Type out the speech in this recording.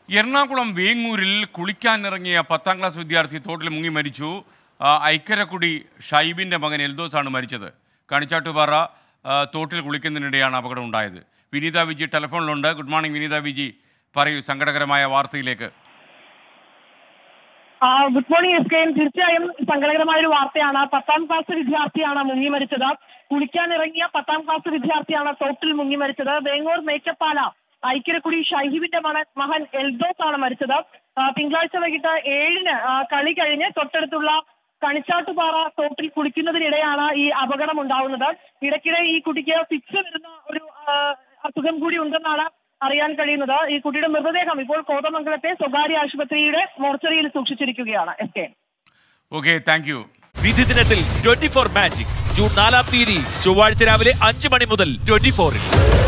Ernakulam വേങ്ങൂരിൽ കുളിക്കാനിറങ്ങിയ 10ാം class വിദ്യാർത്ഥി തോട്ടിൽ മുങ്ങി മരിച്ചു. ഐക്കരക്കുടി ഷൈബിൻ്റെ മകൻ എൽദോസാണ് മരിച്ചത്. കണിച്ചാട്ടുപാറ തോട്ടിൽ കുളിക്കുന്നതിനിടെയാണ് അപകടം ഉണ്ടായത്. വിനീത വിജി ടെലിഫോണിലുണ്ട്. ഗുഡ് മോർണിംഗ് വിനീത വിജി, പറയൂ സങ്കടകരമായ വാർത്തയിലേക്ക്. Good morning S K. തീർച്ചയായും സങ്കടകരമായ ഒരു വാർത്തയാണ്. 10ാം ക്ലാസ് വിദ്യാർത്ഥിയാണ് മുങ്ങി മരിച്ചത്. കുളിക്കാനിറങ്ങിയ 10ാം ക്ലാസ് വിദ്യാർത്ഥിയാണ് തോട്ടിൽ മുങ്ങി മരിച്ചത്. വേങ്ങൂർ മേച്ചപ്പാല ഐക്കരക്കുടി ഷൈഹിബിന്റെ മകൻ എൽദോസ് ആണ് മരിച്ചത്. തിങ്കളാഴ്ച വൈകിട്ട് 7-ന് കളി കഴിഞ്ഞ് തൊട്ടടുത്തുള്ള കണിച്ചാട്ടുപാറ തോട്ടിൽ കുളിക്കുന്നതിനിടെയാണ് ഈ അപകടം ഉണ്ടാവുന്നത്. ഇടയ്ക്കിടെ ഈ കുട്ടിക്ക് ഫിക്സ് വരുന്ന ഒരു അസുഖം കൂടി ഉണ്ടെന്നാണ് അറിയാൻ കഴിയുന്നത്. ഈ കുട്ടിയുടെ മൃതദേഹം ഇപ്പോൾ കോതമംഗലത്തെ സ്വകാര്യ ആശുപത്രിയുടെ മോർച്ചറിയിൽ സൂക്ഷിച്ചിരിക്കുകയാണ്. S K. Okay, thank you. വിധി ദിനത്തിൽ 24 മാജിക് ജൂൺ 4-ാം തീയതി ചൊവ്വാഴ്ച രാവിലെ 5 മണി മുതൽ 24-ൽ.